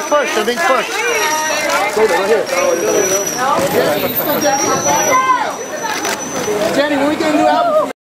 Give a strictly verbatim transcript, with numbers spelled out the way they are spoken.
first, I think first. Hold it right here.